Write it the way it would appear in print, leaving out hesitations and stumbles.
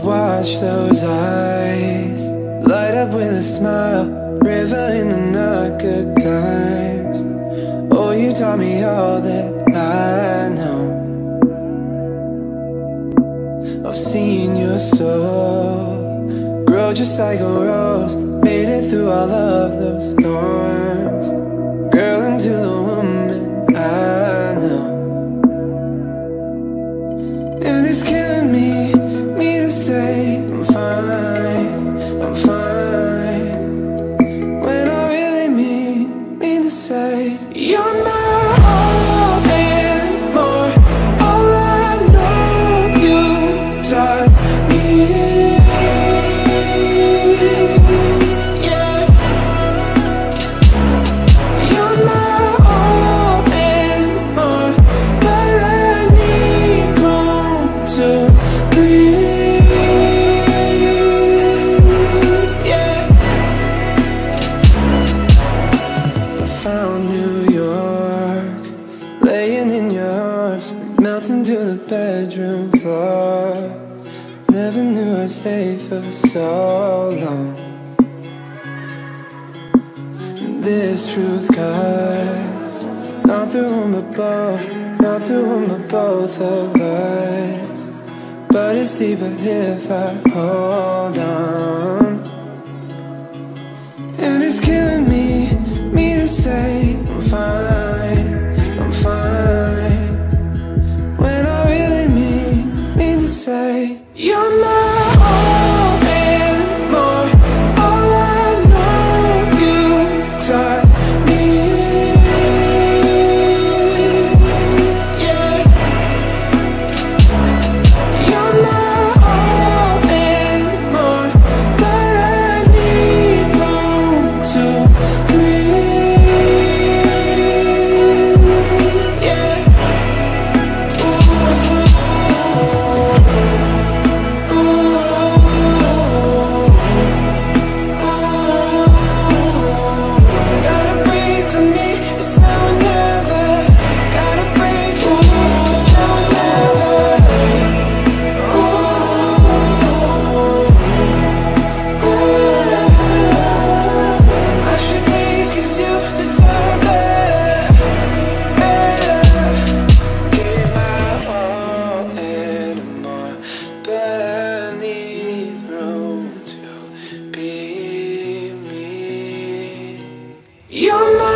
watch those eyes light up with a smile, river in the not good times. Oh, you taught me all that I know. I've seen your soul grow just like a rose, made it through all of those thorns, girl, into the woman I know. And it's killing me to say I'm fine, I'm fine, when I really mean to say you're my all and more. All I know you taught me. Yeah, you're my all and more, but I need room to breathe. Found New York, laying in your arms, melting to the bedroom floor. Never knew I'd stay for so long. And this truth cuts, not through one but both, not through one but both of us. But it's deeper if I hold on. And it's killing me to say I'm fine, I'm fine, when I really mean to say you're my all and more. All I know you taught me. Yeah, you're my all and more, but I need room to breathe. You're my